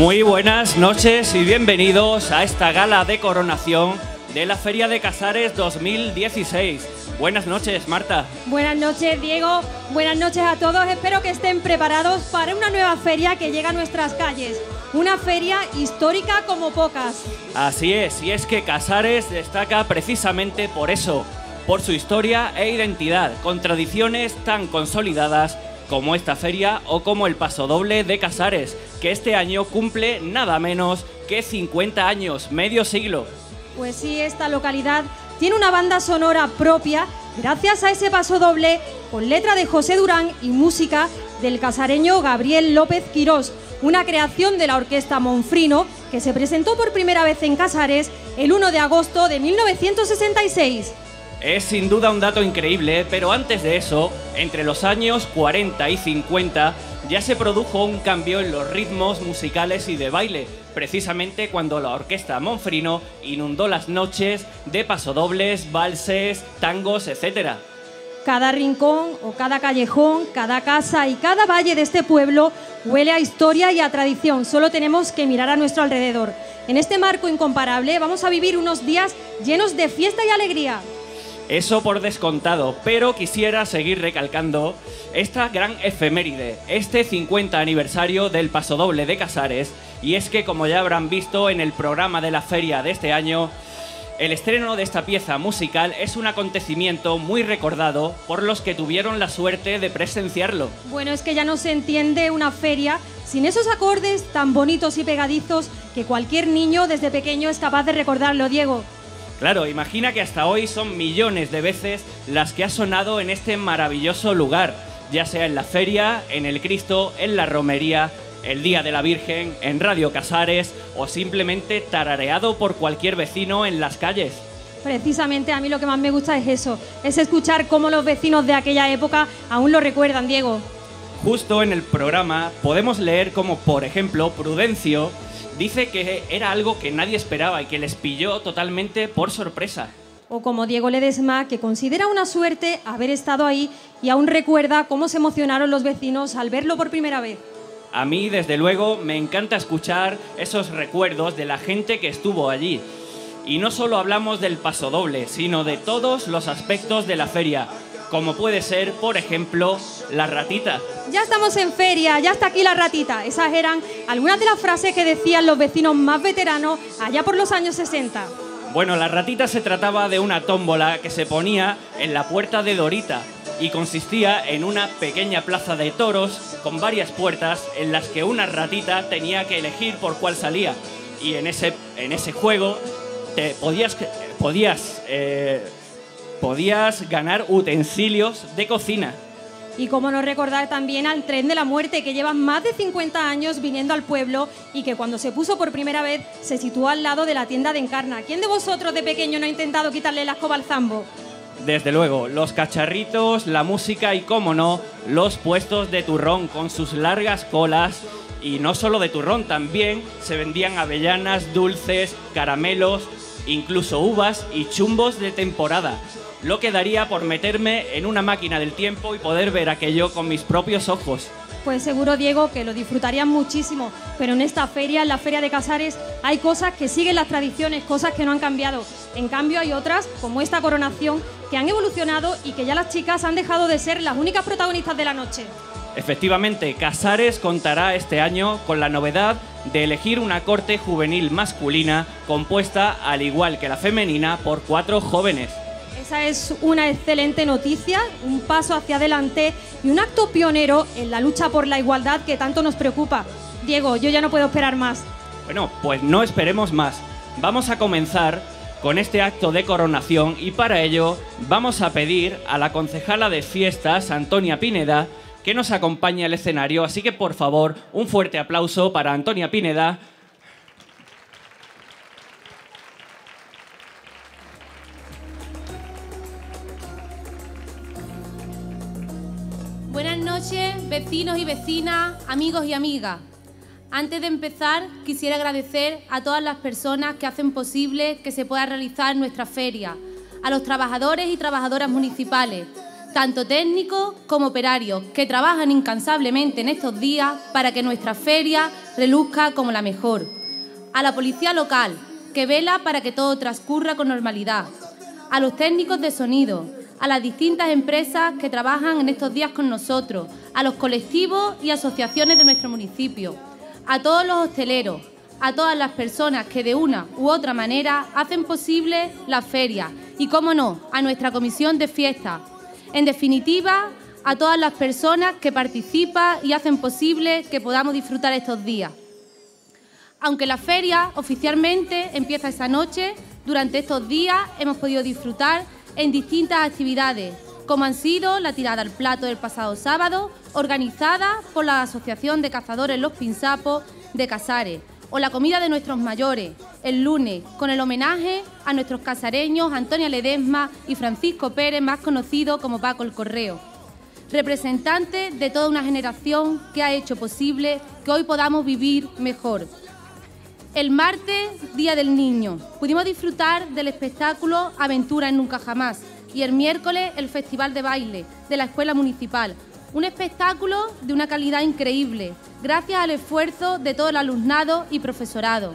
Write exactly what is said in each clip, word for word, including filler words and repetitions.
Muy buenas noches y bienvenidos a esta gala de coronación de la Feria de Casares dos mil dieciséis. Buenas noches, Marta. Buenas noches, Diego. Buenas noches a todos. Espero que estén preparados para una nueva feria que llega a nuestras calles. Una feria histórica como pocas. Así es, y es que Casares destaca precisamente por eso, por su historia e identidad, con tradiciones tan consolidadas como esta feria o como el Pasodoble de Casares, que este año cumple nada menos que cincuenta años, medio siglo. Pues sí, esta localidad tiene una banda sonora propia gracias a ese pasodoble con letra de José Durán y música del casareño Gabriel López Quirós, una creación de la Orquesta Monfrino que se presentó por primera vez en Casares el uno de agosto de mil novecientos sesenta y seis. Es sin duda un dato increíble, pero antes de eso, entre los años cuarenta y cincuenta, ya se produjo un cambio en los ritmos musicales y de baile, precisamente cuando la Orquesta Monfrino inundó las noches de pasodobles, valses, tangos, etcétera. Cada rincón o cada callejón, cada casa y cada valle de este pueblo huele a historia y a tradición. Solo tenemos que mirar a nuestro alrededor. En este marco incomparable vamos a vivir unos días llenos de fiesta y alegría. Eso por descontado, pero quisiera seguir recalcando esta gran efeméride, este cincuenta aniversario del Pasodoble de Casares, y es que, como ya habrán visto en el programa de la feria de este año, el estreno de esta pieza musical es un acontecimiento muy recordado por los que tuvieron la suerte de presenciarlo. Bueno, es que ya no se entiende una feria sin esos acordes tan bonitos y pegadizos que cualquier niño desde pequeño es capaz de recordarlo, Diego. Claro, imagina que hasta hoy son millones de veces las que ha sonado en este maravilloso lugar, ya sea en la feria, en el Cristo, en la romería, el Día de la Virgen, en Radio Casares o simplemente tarareado por cualquier vecino en las calles. Precisamente a mí lo que más me gusta es eso, es escuchar cómo los vecinos de aquella época aún lo recuerdan, Diego. Justo en el programa podemos leer como, por ejemplo, Prudencio dice que era algo que nadie esperaba y que les pilló totalmente por sorpresa. O como Diego Ledesma, que considera una suerte haber estado ahí y aún recuerda cómo se emocionaron los vecinos al verlo por primera vez. A mí, desde luego, me encanta escuchar esos recuerdos de la gente que estuvo allí. Y no solo hablamos del pasodoble, sino de todos los aspectos de la feria, como puede ser, por ejemplo, la ratita. Ya estamos en feria, ya está aquí la ratita. Esas eran algunas de las frases que decían los vecinos más veteranos allá por los años sesenta. Bueno, la ratita se trataba de una tómbola que se ponía en la puerta de Dorita y consistía en una pequeña plaza de toros con varias puertas en las que una ratita tenía que elegir por cuál salía. Y en ese, en ese juego te podías... podías eh, podías ganar utensilios de cocina. Y cómo no recordar también al Tren de la Muerte, que lleva más de cincuenta años viniendo al pueblo y que cuando se puso por primera vez se situó al lado de la tienda de Encarna. ¿Quién de vosotros de pequeño no ha intentado quitarle la escoba al zambo? Desde luego, los cacharritos, la música y, cómo no, los puestos de turrón con sus largas colas. Y no solo de turrón, también se vendían avellanas, dulces, caramelos, incluso uvas y chumbos de temporada. Lo que daría por meterme en una máquina del tiempo y poder ver aquello con mis propios ojos. Pues seguro, Diego, que lo disfrutarían muchísimo, pero en esta feria, en la Feria de Casares, hay cosas que siguen las tradiciones, cosas que no han cambiado. En cambio hay otras, como esta coronación, que han evolucionado y que ya las chicas han dejado de ser las únicas protagonistas de la noche. Efectivamente, Casares contará este año con la novedad de elegir una corte juvenil masculina compuesta, al igual que la femenina, por cuatro jóvenes. Esa es una excelente noticia, un paso hacia adelante y un acto pionero en la lucha por la igualdad que tanto nos preocupa. Diego, yo ya no puedo esperar más. Bueno, pues no esperemos más. Vamos a comenzar con este acto de coronación y para ello vamos a pedir a la concejala de fiestas, Antonia Pineda, que nos acompañe al escenario. Así que, por favor, un fuerte aplauso para Antonia Pineda. Buenas noches, vecinos y vecinas, amigos y amigas. Antes de empezar, quisiera agradecer a todas las personas que hacen posible que se pueda realizar nuestra feria, a los trabajadores y trabajadoras municipales, tanto técnicos como operarios, que trabajan incansablemente en estos días para que nuestra feria reluzca como la mejor. A la policía local, que vela para que todo transcurra con normalidad. A los técnicos de sonido, a las distintas empresas que trabajan en estos días con nosotros, a los colectivos y asociaciones de nuestro municipio, a todos los hosteleros, a todas las personas que de una u otra manera hacen posible la feria y, cómo no, a nuestra comisión de fiesta. En definitiva, a todas las personas que participan y hacen posible que podamos disfrutar estos días. Aunque la feria oficialmente empieza esta noche, durante estos días hemos podido disfrutar en distintas actividades, como han sido la tirada al plato del pasado sábado, organizada por la Asociación de Cazadores Los Pinsapos de Casares, o la comida de nuestros mayores, el lunes, con el homenaje a nuestros casareños Antonia Ledesma y Francisco Pérez, más conocido como Paco el Correo, representantes de toda una generación que ha hecho posible que hoy podamos vivir mejor. El martes, Día del Niño, pudimos disfrutar del espectáculo Aventura en Nunca Jamás y el miércoles el Festival de Baile de la Escuela Municipal. Un espectáculo de una calidad increíble, gracias al esfuerzo de todo el alumnado y profesorado.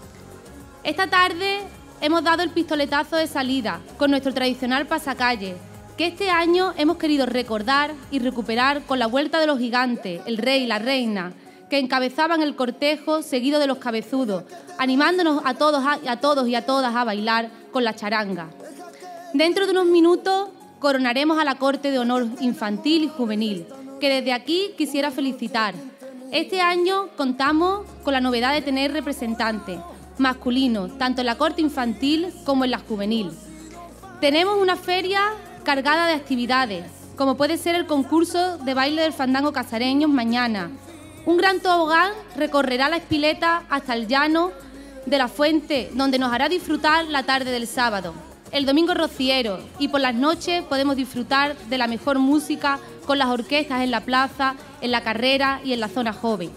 Esta tarde hemos dado el pistoletazo de salida con nuestro tradicional pasacalle, que este año hemos querido recordar y recuperar con la Vuelta de los Gigantes, el Rey y la Reina, que encabezaban el cortejo seguido de los cabezudos, animándonos a todos, a, a todos y a todas a bailar con la charanga. Dentro de unos minutos coronaremos a la Corte de Honor Infantil y Juvenil, que desde aquí quisiera felicitar. Este año contamos con la novedad de tener representantes masculinos, tanto en la Corte Infantil como en la Juvenil. Tenemos una feria cargada de actividades, como puede ser el concurso de baile del fandango casareños mañana. Un gran tobogán recorrerá la Espileta hasta el llano de la Fuente, donde nos hará disfrutar la tarde del sábado. El domingo rociero, y por las noches podemos disfrutar de la mejor música con las orquestas en la plaza, en la carrera y en la zona joven.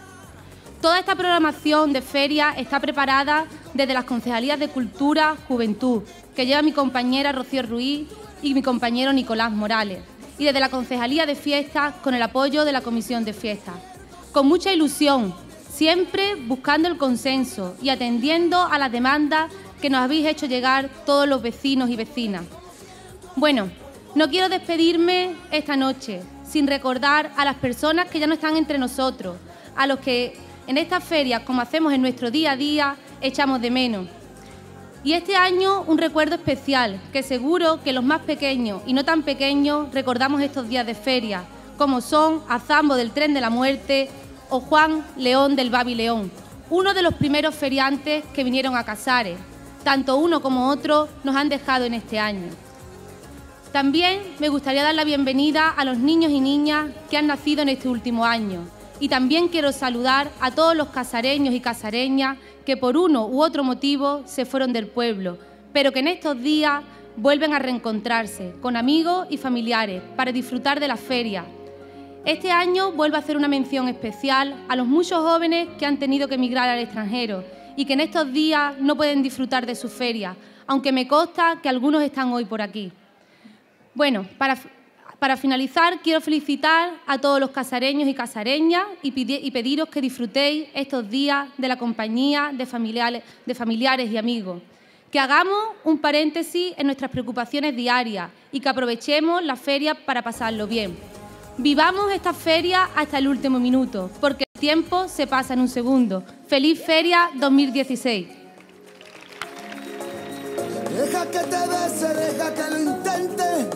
Toda esta programación de feria está preparada desde las Concejalías de Cultura, Juventud, que lleva mi compañera Rocío Ruiz y mi compañero Nicolás Morales, y desde la Concejalía de Fiestas con el apoyo de la Comisión de Fiestas. Con mucha ilusión, siempre buscando el consenso y atendiendo a las demandas que nos habéis hecho llegar todos los vecinos y vecinas. Bueno, no quiero despedirme esta noche sin recordar a las personas que ya no están entre nosotros, a los que en estas ferias, como hacemos en nuestro día a día, echamos de menos. Y este año un recuerdo especial, que seguro que los más pequeños y no tan pequeños recordamos estos días de feria, como son a Zambo del Tren de la Muerte o Juan León del Babileón, uno de los primeros feriantes que vinieron a Casares. Tanto uno como otro nos han dejado en este año. También me gustaría dar la bienvenida a los niños y niñas que han nacido en este último año. Y también quiero saludar a todos los casareños y casareñas que por uno u otro motivo se fueron del pueblo, pero que en estos días vuelven a reencontrarse con amigos y familiares para disfrutar de la feria. Este año vuelvo a hacer una mención especial a los muchos jóvenes que han tenido que emigrar al extranjero y que en estos días no pueden disfrutar de su feria, aunque me consta que algunos están hoy por aquí. Bueno, para, para finalizar, quiero felicitar a todos los casareños y casareñas y, pidi- y pediros que disfrutéis estos días de la compañía de familiares, de familiares y amigos, que hagamos un paréntesis en nuestras preocupaciones diarias y que aprovechemos la feria para pasarlo bien. Vivamos esta feria hasta el último minuto, porque el tiempo se pasa en un segundo. ¡Feliz Feria dos mil dieciséis! Deja que te bese, deja que lo intente,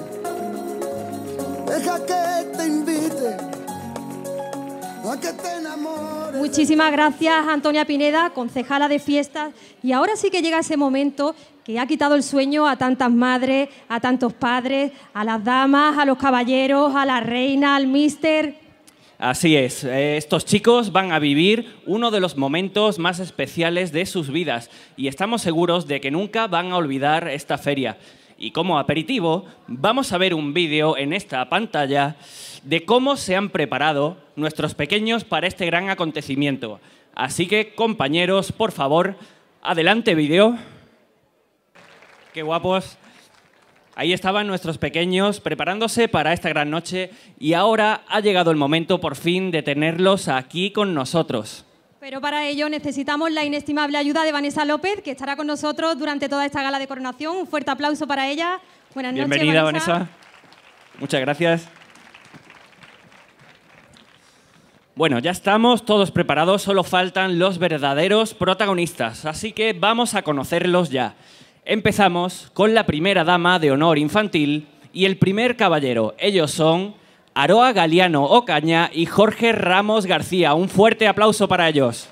deja que te invite a que te enamores. Muchísimas gracias, Antonia Pineda, concejala de fiestas. Y ahora sí que llega ese momento que ha quitado el sueño a tantas madres, a tantos padres, a las damas, a los caballeros, a la reina, al míster. Así es, estos chicos van a vivir uno de los momentos más especiales de sus vidas y estamos seguros de que nunca van a olvidar esta feria. Y como aperitivo, vamos a ver un vídeo en esta pantalla de cómo se han preparado nuestros pequeños para este gran acontecimiento. Así que, compañeros, por favor, adelante vídeo. ¡Qué guapos! Ahí estaban nuestros pequeños preparándose para esta gran noche y ahora ha llegado el momento por fin de tenerlos aquí con nosotros. Pero para ello necesitamos la inestimable ayuda de Vanessa López, que estará con nosotros durante toda esta gala de coronación. Un fuerte aplauso para ella. Buenas noches, Bienvenida, Vanessa. Vanessa. Muchas gracias. Bueno, ya estamos todos preparados, solo faltan los verdaderos protagonistas, así que vamos a conocerlos ya. Empezamos con la primera dama de honor infantil y el primer caballero. Ellos son Aroa Galiano Ocaña y Jorge Ramos García. Un fuerte aplauso para ellos.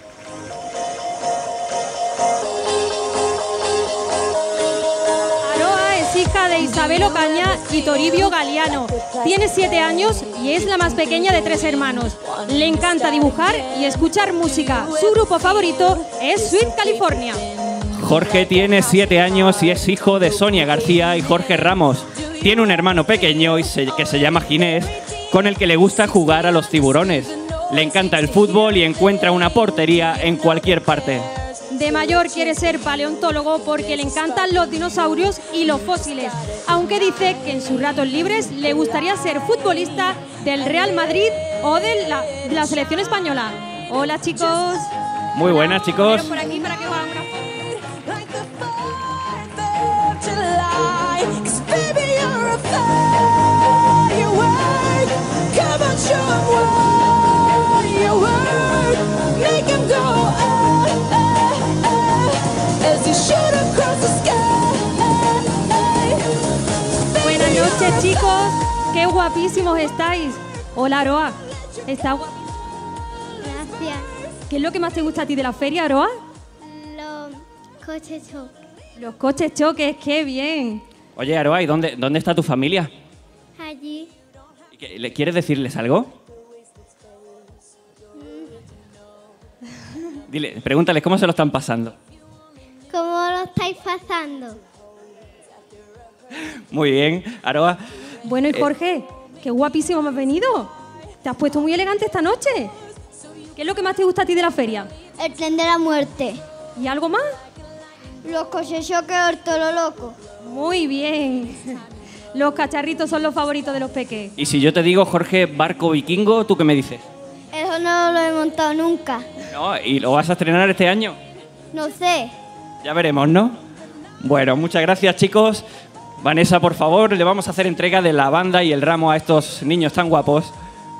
Aroa es hija de Isabel Ocaña y Toribio Galiano. Tiene siete años y es la más pequeña de tres hermanos. Le encanta dibujar y escuchar música. Su grupo favorito es Sweet California. Jorge tiene siete años y es hijo de Sonia García y Jorge Ramos. Tiene un hermano pequeño y se- que se llama Ginés, con el que le gusta jugar a los tiburones. Le encanta el fútbol y encuentra una portería en cualquier parte. De mayor quiere ser paleontólogo porque le encantan los dinosaurios y los fósiles, aunque dice que en sus ratos libres le gustaría ser futbolista del Real Madrid o de la, de la selección española. Hola, chicos. Muy buenas, chicos. Poneros por aquí para que os hagan una foto. Buenas noches, chicos. Qué guapísimos estáis. Hola, Aroa. ¿Está guap- Gracias. ¿Qué es lo que más te gusta a ti de la feria, Aroa? Los coches choque. Los coches choques, qué bien. Oye, Aroa, ¿y dónde, dónde está tu familia? Allí. ¿Y qué- ¿Le quieres decirles algo? Dile, pregúntales cómo se lo están pasando. ¿Cómo lo estáis pasando? Muy bien, Aroa. Bueno, y Eh, Jorge, qué guapísimo me has venido. Te has puesto muy elegante esta noche. ¿Qué es lo que más te gusta a ti de la feria? El tren de la muerte. ¿Y algo más? Los coches choque Ortolo Loco. Muy bien. Los cacharritos son los favoritos de los peques. Y si yo te digo, Jorge, barco vikingo, ¿tú qué me dices? Eso no lo he montado nunca. No, ¿y lo vas a estrenar este año? No sé. Ya veremos, ¿no? Bueno, muchas gracias, chicos. Vanessa, por favor, le vamos a hacer entrega de la banda y el ramo a estos niños tan guapos.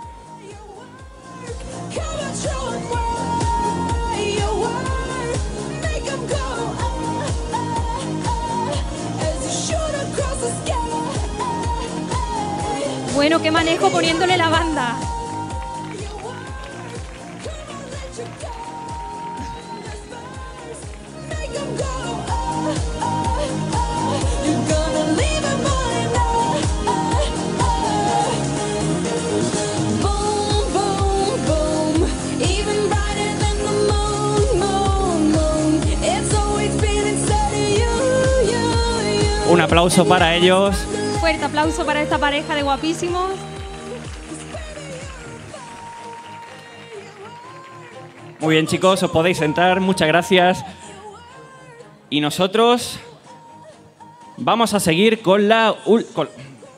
Bueno, qué manejo poniéndole la banda. Un aplauso para ellos. Fuerte aplauso para esta pareja de guapísimos. Muy bien, chicos, os podéis sentar. Muchas gracias. Y nosotros vamos a seguir con la... ul- con-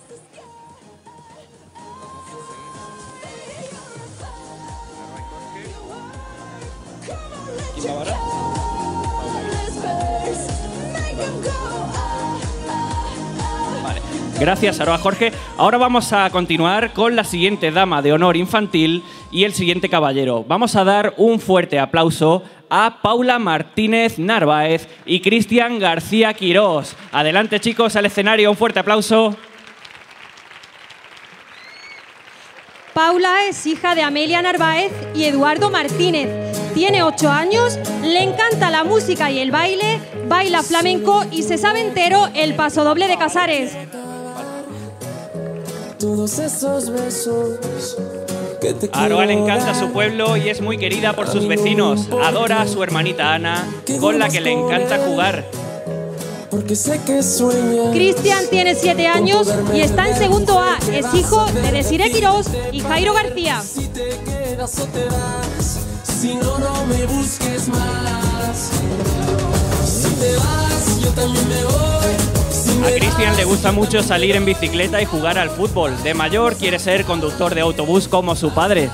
Vale. Gracias, Aroa Jorge. Ahora vamos a continuar con la siguiente dama de honor infantil y el siguiente caballero. Vamos a dar un fuerte aplauso a Paula Martínez Narváez y Cristian García Quirós. Adelante, chicos, al escenario. Un fuerte aplauso. Paula es hija de Amelia Narváez y Eduardo Martínez. Tiene ocho años, le encanta la música y el baile, baila flamenco y se sabe entero el pasodoble de Casares. Todos esos besos que te A Aroa le quiero encanta dar. su pueblo y es muy querida por sus vecinos. Adora a su hermanita Ana, con la que le encanta jugar. Porque sé que sueñas. Cristian tiene siete años y está en segundo A. Es hijo de Desiree Quirós y Jairo García. Si te quedas o te vas, si no, no me busques más. Si te vas, yo también me voy. Si A Cristian le gusta mucho salir en bicicleta y jugar al fútbol. De mayor quiere ser conductor de autobús como su padre.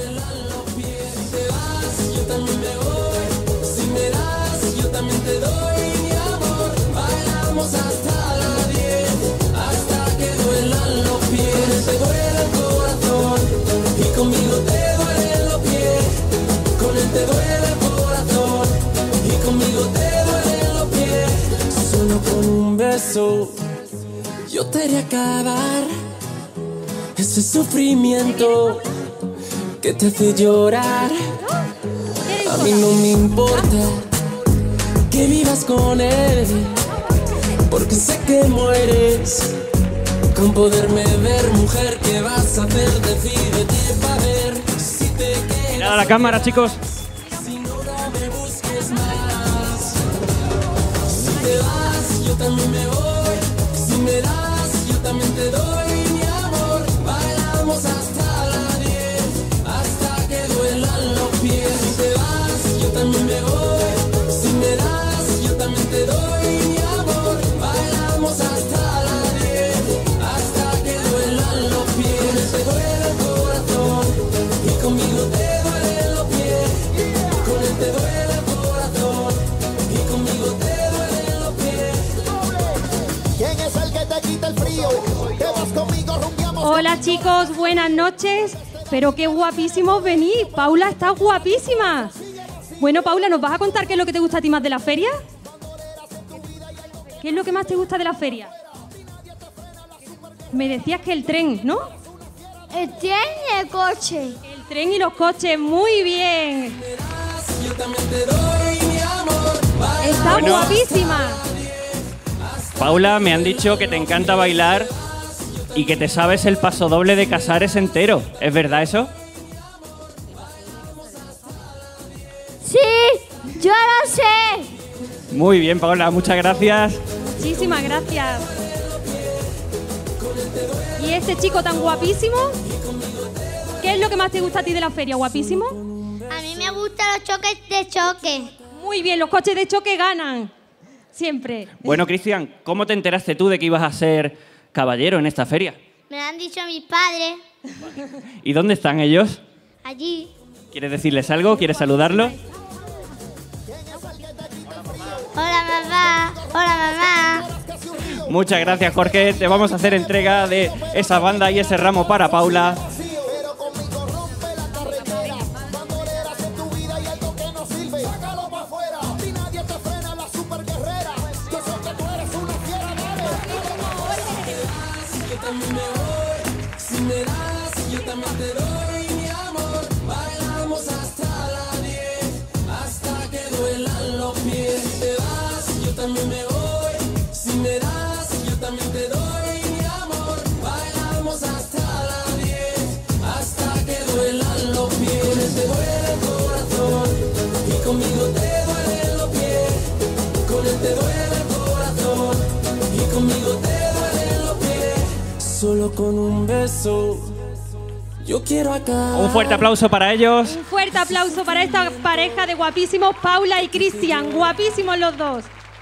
Yo te haré acabar ese sufrimiento que te hace llorar. A mí no me importa que vivas con él, porque sé que mueres con poderme ver. Mujer, ¿qué vas a hacer? Decídete para ver si te quedas. Mirad a la cámara, chicos. Si no, no me busques más. Si te vas, yo también me voy. Si me das, yo también te doy mi amor. Bailamos hasta las diez, hasta que duelan los pies. Si te vas, yo también me voy. Si me das, yo también te doy mi amor. Bailamos hasta las diez, hasta que duelan los pies. Te duele el corazón y conmigo te duelen los pies. Con él te duele el corazón y conmigo te duelen los pies. ¿Quién es el que te quita el frío? Te vas conmigo, rumbiamos. Hola chicos, buenas noches. Pero qué guapísimos venís. Paula está guapísima. Bueno, Paula, ¿nos vas a contar qué es lo que te gusta a ti más de la feria? ¿Qué es lo que más te gusta de la feria? Me decías que el tren, ¿no? El tren y el coche. El tren y los coches, muy bien. Yo también te doy mi amor. Está Bueno. guapísima. Paula, me han dicho que te encanta bailar y que te sabes el pasodoble de Casares entero. ¿Es verdad eso? Sí, yo lo sé. Muy bien, Paula, muchas gracias. Muchísimas gracias. ¿Y este chico tan guapísimo? ¿Qué es lo que más te gusta a ti de la feria, guapísimo? A mí me gustan los choques de choque. Muy bien, los coches de choque ganan. Siempre. Bueno, Cristian, ¿cómo te enteraste tú de que ibas a ser caballero en esta feria? Me lo han dicho mis padres ¿Y dónde están ellos? allí. ¿Quieres decirles algo? ¿Quieres saludarlos? Hola mamá, hola mamá. Muchas gracias, Jorge. Te vamos a hacer entrega de esa banda y ese ramo para Paula. Pero conmigo rompe la carretera. Bandoleras en tu vida y algo que no sirve. Sácalo para afuera. Si nadie te frena, la super guerrera. Yo sé que tú eres una fiera, dale. Yo también me voy. Si me das, yo también te doy mi amor. Bailamos hasta las diez, hasta que duelan los pies. Si te vas, yo también me voy. Si me das, yo también te doy mi amor. Bailamos hasta las diez, hasta que duelan los pies. Con él te duele el corazón y conmigo te duelen los pies. Con él te duele el corazón y conmigo te duelen los pies. Solo con un beso yo quiero acabar. Un fuerte aplauso para ellos. Un fuerte aplauso para esta pareja de guapísimos, Paula y Cristian. Guapísimos los dos.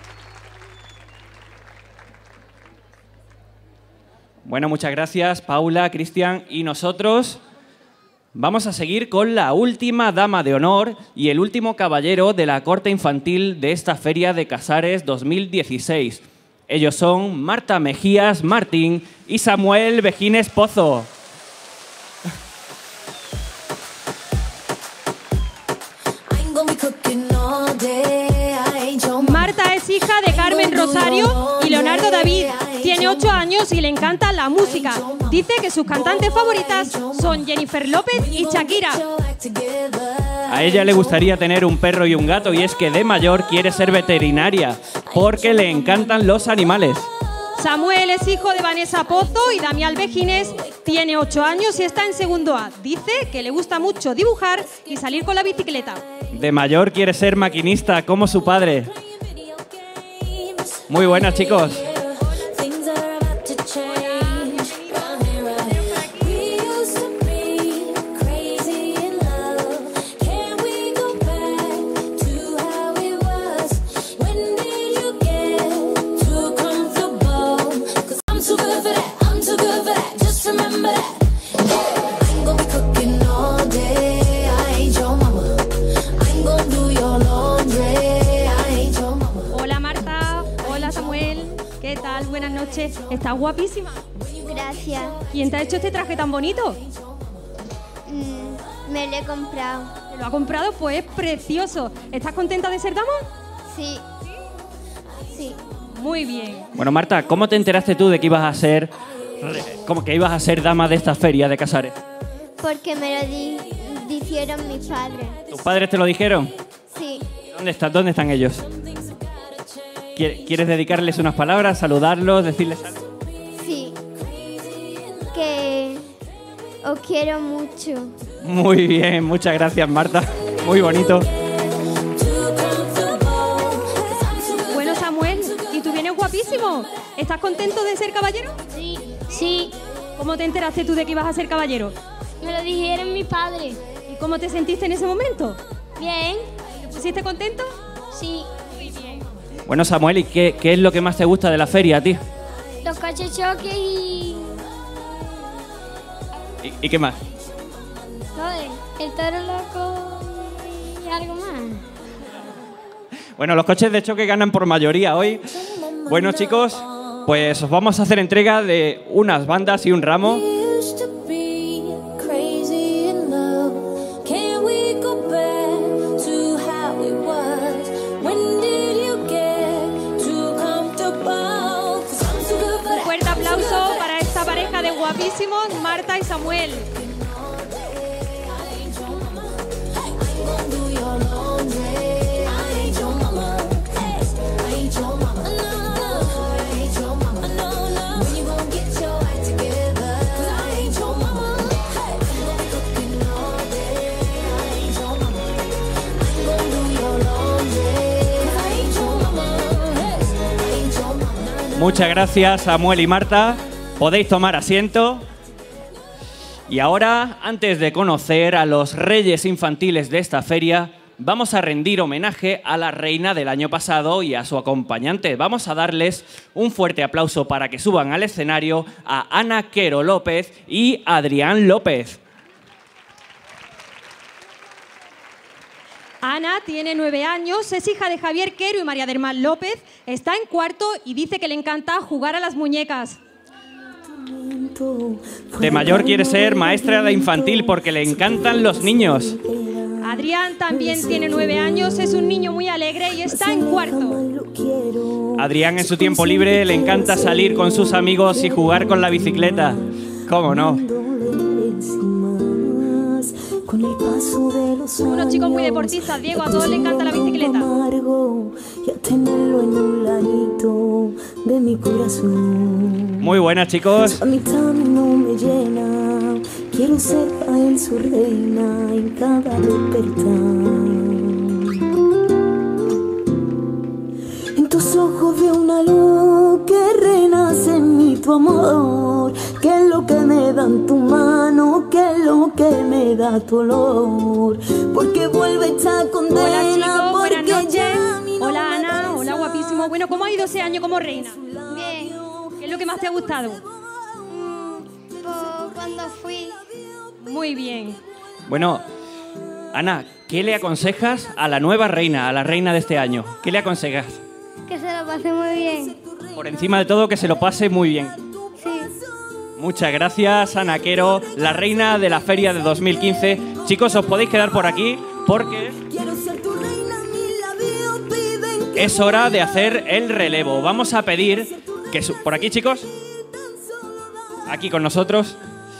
Bueno, muchas gracias, Paula, Cristian. Y nosotros vamos a seguir con la última dama de honor y el último caballero de la corte infantil de esta Feria de Casares dos mil dieciséis. Ellos son Marta Mejías Martín y Samuel Vejines Pozo. Marta es hija de Carmen Rosario y Leonardo David. Tiene ocho años y le encanta la música. Dice que sus cantantes favoritas son Jennifer López y Shakira. A ella le gustaría tener un perro y un gato y es que de mayor quiere ser veterinaria porque le encantan los animales. Samuel es hijo de Vanessa Pozo y Damián Vejines. Tiene ocho años y está en segundo A. Dice que le gusta mucho dibujar y salir con la bicicleta. De mayor quiere ser maquinista como su padre. Muy buenas, chicos. noche. Estás guapísima. Gracias. ¿Quién te ha hecho este traje tan bonito? Mm, me lo he comprado. ¿Te lo ha comprado? Pues es precioso. ¿Estás contenta de ser dama? Sí. Sí. Muy bien. Bueno, Marta, ¿cómo te enteraste tú de que ibas a ser, como que ibas a ser dama de esta feria de Casares? Porque me lo di, dijeron mis padres. ¿Tus padres te lo dijeron? Sí. ¿Dónde están, dónde están ellos? ¿Quier- ¿Quieres dedicarles unas palabras, saludarlos, decirles algo? Sí. Que os quiero mucho. Muy bien, muchas gracias, Marta. Muy bonito. Bueno, Samuel, y tú vienes guapísimo. ¿Estás contento de ser caballero? Sí. Sí. ¿Cómo te enteraste tú de que ibas a ser caballero? Me lo dijeron mis padres. ¿Y cómo te sentiste en ese momento? Bien. ¿Te pusiste contento? Sí. Muy bien. Bueno, Samuel, ¿y qué, qué es lo que más te gusta de la feria a ti? Los coches choques y... ¿Y, y qué más? Joder, el toro loco y algo más. Bueno, los coches de choque ganan por mayoría hoy. Bueno, chicos, pues os vamos a hacer entrega de unas bandas y un ramo. Used to be crazy in love. Can we go back to how it was? When did you get too comfortable? 'Cause I'm too good for Un that. fuerte aplauso para esta pareja de guapísimos, Marta y Samuel. Do your laundry. I ain't your mama. Hey, I ain't your mama. No, I ain't your mama. No, no. When you gon' get your act together? 'Cause I ain't your mama. Hey, I'm cooking all day. I ain't your mama. I'm gon' do your laundry. 'Cause I ain't your mama. Hey, I ain't your mama. Muchas gracias, Samuel y Marta. Podéis tomar asiento. Y ahora, antes de conocer a los reyes infantiles de esta feria, vamos a rendir homenaje a la reina del año pasado y a su acompañante. Vamos a darles un fuerte aplauso para que suban al escenario a Ana Quero López y Adrián López. Ana tiene nueve años, es hija de Javier Quero y María del Mar López, está en cuarto y dice que le encanta jugar a las muñecas. De mayor quiere ser maestra de infantil porque le encantan los niños. Adrián también tiene nueve años, es un niño muy alegre y está en cuarto. Adrián en su tiempo libre le encanta salir con sus amigos y jugar con la bicicleta. ¿Cómo no? Son unos chicos muy deportistas, Diego, a todos les encanta la bicicleta. Muy buenas, chicos. A mí también no me llena. Quiero ser para él su reina en cada despertar. En tus ojos veo una luz que renace en mí tu amor. Que es lo que me da en tu mano, que es lo que me da tu olor. Porque vuelve esta condena. Hola chicos, porque buenas noches. ya mi Hola nombre Ana, es hola guapísimo. Bueno, ¿cómo ha ido ese año como reina? Bien. ¿Qué es lo que más te ha gustado? Pues cuando fui, Muy bien. Bueno, Ana, ¿qué le aconsejas a la nueva reina, a la reina de este año? ¿Qué le aconsejas? que se lo pasé muy bien. Por encima de todo, que se lo pase muy bien. Sí. Muchas gracias, Ana Quero, la reina de la feria de dos mil quince. Chicos, os podéis quedar por aquí porque Quiero ser tu reina, mis labios piden que es hora de hacer el relevo. Vamos a pedir que... su- ¿Por aquí, chicos? Aquí con nosotros.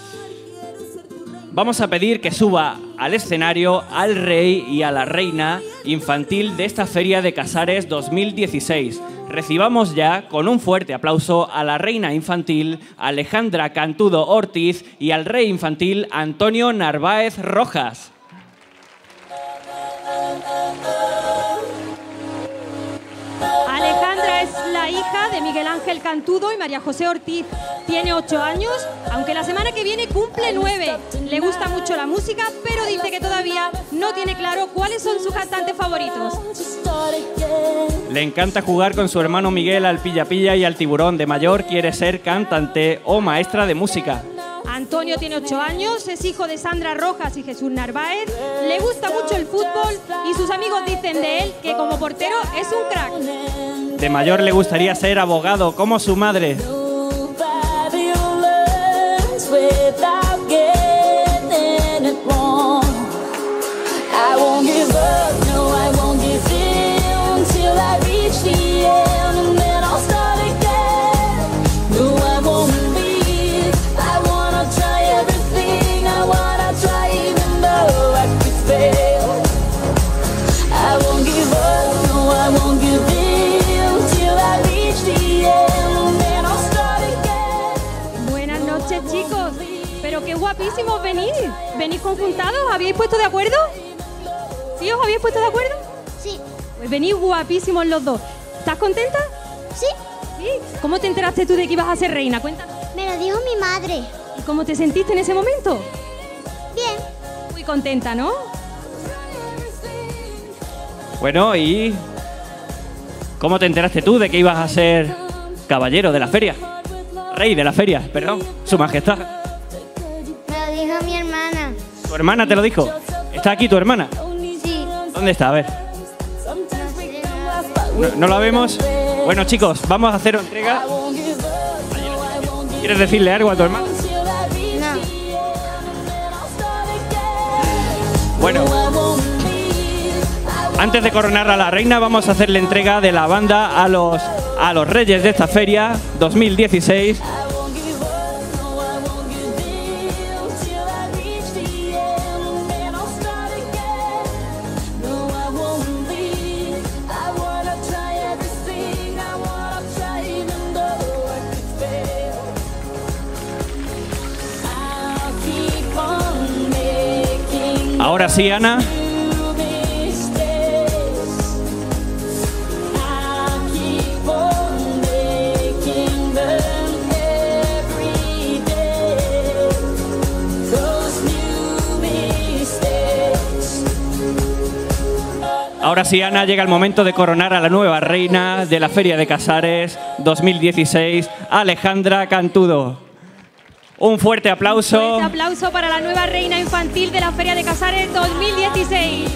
Vamos a pedir que suba al escenario al rey y a la reina infantil de esta Feria de Casares dos mil dieciséis. Recibamos ya con un fuerte aplauso a la reina infantil Alejandra Cantudo Ortiz y al rey infantil Antonio Narváez Rojas. Alejandra es la hija de Miguel Ángel Cantudo y María José Ortiz. Tiene ocho años, aunque la semana que viene cumple nueve. Le gusta mucho la música, pero dice que todavía no tiene claro cuáles son sus cantantes favoritos. Le encanta jugar con su hermano Miguel al pilla-pilla y al tiburón. De mayor quiere ser cantante o maestra de música. Antonio tiene ocho años, es hijo de Sandra Rojas y Jesús Narváez. Le gusta mucho el fútbol y sus amigos dicen de él que como portero es un crack. De mayor le gustaría ser abogado como su madre. guapísimos, venid. Venid conjuntados, ¿os habéis puesto de acuerdo? ¿Sí os habéis puesto de acuerdo? Sí. Pues venid guapísimos los dos. ¿Estás contenta? Sí. ¿Sí? ¿Cómo te enteraste tú de que ibas a ser reina? Cuéntanos. Me lo dijo mi madre. ¿Y cómo te sentiste en ese momento? Bien. Muy contenta, ¿no? Bueno, ¿y cómo te enteraste tú de que ibas a ser caballero de la feria? Rey de la feria, perdón, su majestad. Me lo dijo mi hermana. ¿Tu hermana te lo dijo? ¿Está aquí tu hermana? Sí. ¿Dónde está? A ver. No sé. ¿No, no la vemos? Bueno, chicos, vamos a hacer entrega. ¿Quieres decirle algo a tu hermana? No. Bueno, antes de coronar a la reina, vamos a hacerle entrega de la banda a los, a los reyes de esta feria dos mil dieciséis. Ahora sí, Ana. Ahora sí, Ana, llega el momento de coronar a la nueva reina de la Feria de Casares dos mil dieciséis, Alejandra Cantudo. Un fuerte aplauso. Un fuerte aplauso para la nueva reina infantil de la Feria de Casares dos mil dieciséis.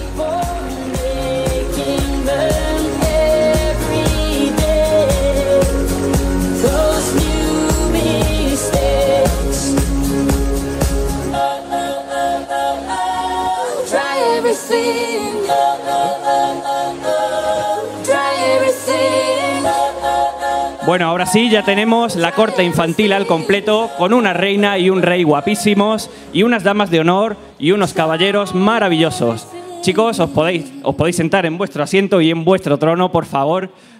Bueno, ahora sí, ya tenemos la corte infantil al completo, con una reina y un rey guapísimos, y unas damas de honor y unos caballeros maravillosos. Chicos, os podéis, os podéis sentar en vuestro asiento y en vuestro trono, por favor.